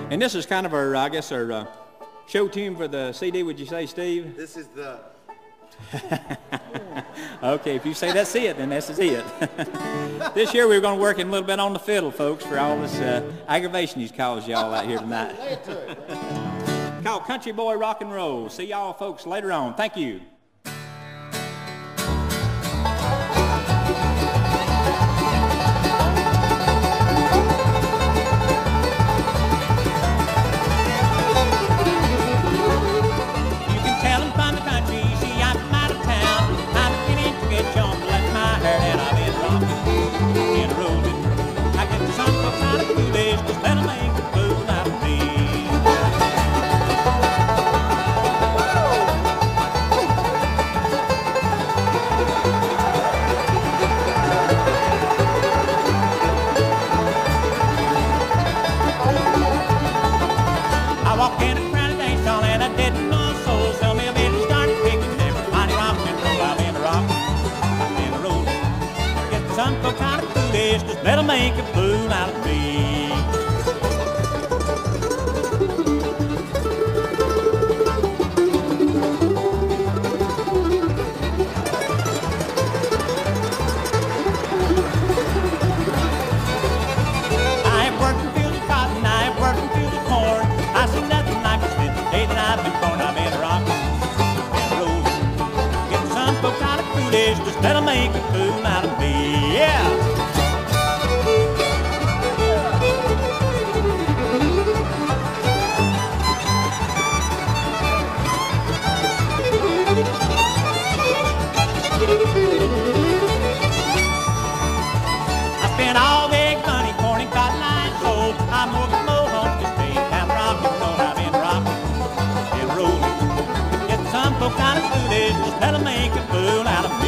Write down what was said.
And this is kind of our, I guess, our show tune for the CD, would you say, Steve? This is the... Okay, if you say that's it, then this is it. This year we're going to work a little bit on the fiddle, folks, for all this aggravation he's caused y'all out here tonight. Called Country Boy Rock and Roll. See y'all folks later on. Thank you. That'll make a fool out of me. I have worked in fields of cotton, I have worked in fields of corn. I see nothing like it since the day that I've been born. I've been rocking and rolling, getting some folks out of foolishness that'll make a fool out of me. Yeah. I spent all big money, corn and cotton I sold. I moved more home to stay. I'm rockin' roll, I've been rockin' and rollin'. Get some folks out of foolishness that'll make a fool out of me.